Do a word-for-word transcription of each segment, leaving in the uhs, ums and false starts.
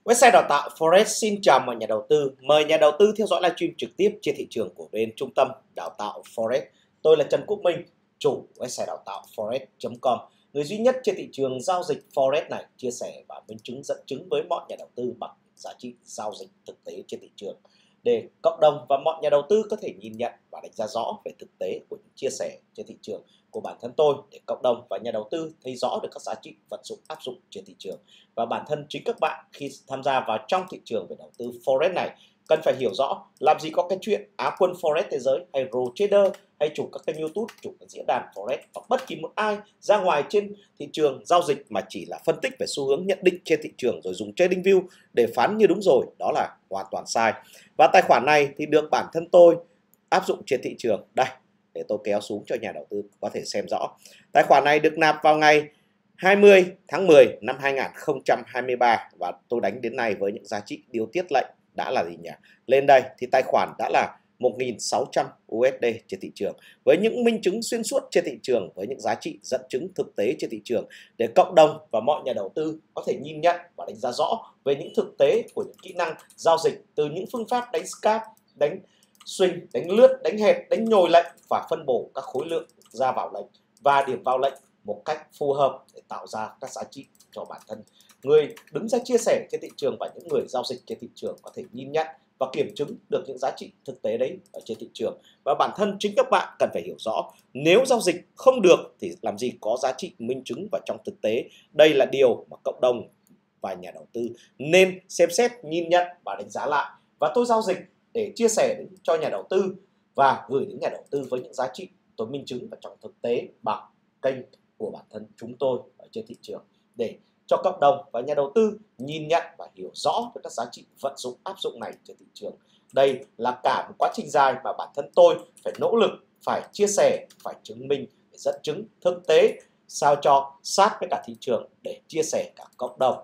Website đào tạo Forex xin chào mọi nhà đầu tư. Mời nhà đầu tư theo dõi livestream trực tiếp trên thị trường của bên Trung tâm Đào tạo Forex. Tôi là Trần Quốc Minh, chủ website đào tạo forex chấm com, người duy nhất trên thị trường giao dịch Forex này, chia sẻ và minh chứng dẫn chứng với mọi nhà đầu tư bằng giá trị giao dịch thực tế trên thị trường, để cộng đồng và mọi nhà đầu tư có thể nhìn nhận và đánh giá rõ về thực tế của những chia sẻ trên thị trường của bản thân tôi, để cộng đồng và nhà đầu tư thấy rõ được các giá trị vận dụng áp dụng trên thị trường. Và bản thân chính các bạn khi tham gia vào trong thị trường về đầu tư Forex này cần phải hiểu rõ làm gì có cái chuyện Á quân Forex thế giới hay Pro Trader hay chủ các kênh YouTube, chủ các diễn đàn Forex hoặc bất kỳ một ai ra ngoài trên thị trường giao dịch mà chỉ là phân tích về xu hướng nhận định trên thị trường rồi dùng trading view để phán như đúng rồi, đó là hoàn toàn sai. Và tài khoản này thì được bản thân tôi áp dụng trên thị trường. Đây, để tôi kéo xuống cho nhà đầu tư có thể xem rõ. Tài khoản này được nạp vào ngày hai mươi tháng mười năm hai nghìn không trăm hai mươi ba và tôi đánh đến nay với những giá trị điều tiết lệnh đã là gì nhỉ? Lên đây thì tài khoản đã là một nghìn sáu trăm u ét đê trên thị trường, với những minh chứng xuyên suốt trên thị trường, với những giá trị dẫn chứng thực tế trên thị trường, để cộng đồng và mọi nhà đầu tư có thể nhìn nhận và đánh giá rõ về những thực tế của những kỹ năng giao dịch, từ những phương pháp đánh scalp, đánh swing, đánh lướt, đánh hệt, đánh nhồi lệnh và phân bổ các khối lượng ra vào lệnh và điểm vào lệnh một cách phù hợp để tạo ra các giá trị cho bản thân người đứng ra chia sẻ trên thị trường và những người giao dịch trên thị trường có thể nhìn nhận và kiểm chứng được những giá trị thực tế đấy ở trên thị trường. Và bản thân chính các bạn cần phải hiểu rõ, nếu giao dịch không được thì làm gì có giá trị minh chứng và trong thực tế. Đây là điều mà cộng đồng và nhà đầu tư nên xem xét, nhìn nhận và đánh giá lại. Và tôi giao dịch để chia sẻ đến cho nhà đầu tư và gửi đến nhà đầu tư với những giá trị tôi minh chứng và trong thực tế bằng kênh của bản thân chúng tôi ở trên thị trường, để cho cộng đồng và nhà đầu tư nhìn nhận và hiểu rõ về các giá trị vận dụng áp dụng này trên thị trường. Đây là cả một quá trình dài mà bản thân tôi phải nỗ lực, phải chia sẻ, phải chứng minh, để dẫn chứng thực tế sao cho sát với cả thị trường, để chia sẻ cả cộng đồng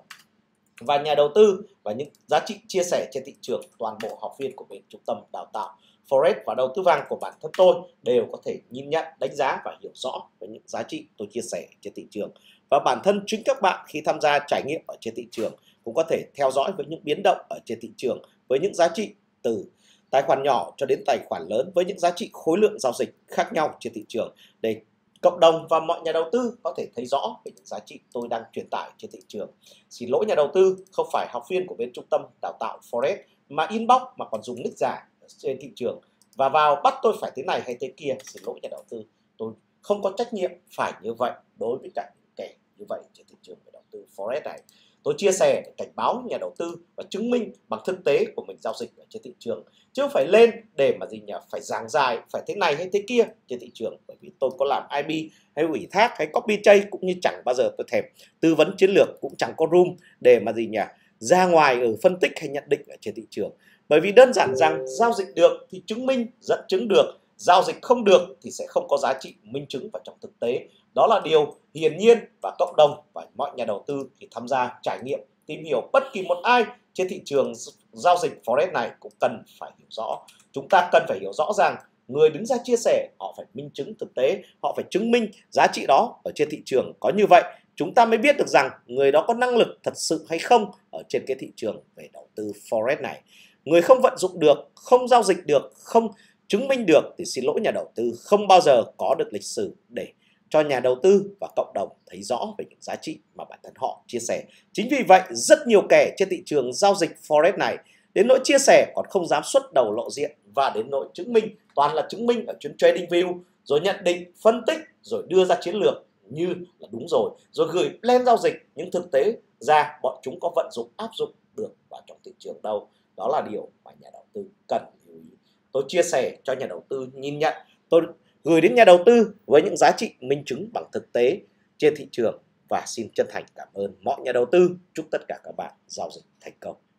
và nhà đầu tư và những giá trị chia sẻ trên thị trường. Toàn bộ học viên của bên Trung tâm Đào tạo Forex và đầu tư vàng của bản thân tôi đều có thể nhìn nhận, đánh giá và hiểu rõ về những giá trị tôi chia sẻ trên thị trường. Và bản thân chính các bạn khi tham gia trải nghiệm ở trên thị trường cũng có thể theo dõi với những biến động ở trên thị trường, với những giá trị từ tài khoản nhỏ cho đến tài khoản lớn, với những giá trị khối lượng giao dịch khác nhau trên thị trường, để cộng đồng và mọi nhà đầu tư có thể thấy rõ về những giá trị tôi đang truyền tải trên thị trường. Xin lỗi nhà đầu tư, không phải học viên của bên Trung tâm Đào tạo Forex mà inbox mà còn dùng nick giả trên thị trường và vào bắt tôi phải thế này hay thế kia. Xin lỗi nhà đầu tư, tôi không có trách nhiệm phải như vậy đối với cả những kẻ như vậy trên thị trường về đầu tư Forex này. Tôi chia sẻ để cảnh báo nhà đầu tư và chứng minh bằng thực tế của mình giao dịch ở trên thị trường, chứ không phải lên để mà gì nhỉ, phải giảng dài phải thế này hay thế kia trên thị trường. Bởi vì tôi có làm i bê hay ủy thác hay copy trade, cũng như chẳng bao giờ tôi thèm tư vấn chiến lược, cũng chẳng có room để mà gì nhỉ ra ngoài ở phân tích hay nhận định ở trên thị trường. Bởi vì đơn giản rằng giao dịch được thì chứng minh, dẫn chứng được, giao dịch không được thì sẽ không có giá trị minh chứng vào trong thực tế. Đó là điều hiển nhiên, và cộng đồng và mọi nhà đầu tư thì tham gia trải nghiệm, tìm hiểu bất kỳ một ai trên thị trường giao dịch Forex này cũng cần phải hiểu rõ. Chúng ta cần phải hiểu rõ rằng người đứng ra chia sẻ họ phải minh chứng thực tế, họ phải chứng minh giá trị đó ở trên thị trường. Có như vậy chúng ta mới biết được rằng người đó có năng lực thật sự hay không ở trên cái thị trường về đầu tư Forex này. Người không vận dụng được, không giao dịch được, không chứng minh được thì xin lỗi nhà đầu tư, không bao giờ có được lịch sử để cho nhà đầu tư và cộng đồng thấy rõ về những giá trị mà bản thân họ chia sẻ. Chính vì vậy rất nhiều kẻ trên thị trường giao dịch Forex này đến nỗi chia sẻ còn không dám xuất đầu lộ diện, và đến nỗi chứng minh toàn là chứng minh ở trên trading view, rồi nhận định, phân tích, rồi đưa ra chiến lược như là đúng rồi, rồi gửi plan giao dịch, nhưng thực tế ra bọn chúng có vận dụng áp dụng được vào trong thị trường đâu. Đó là điều mà nhà đầu tư cần lưu ý. Tôi chia sẻ cho nhà đầu tư nhìn nhận, tôi gửi đến nhà đầu tư với những giá trị minh chứng bằng thực tế trên thị trường, và xin chân thành cảm ơn mọi nhà đầu tư. Chúc tất cả các bạn giao dịch thành công.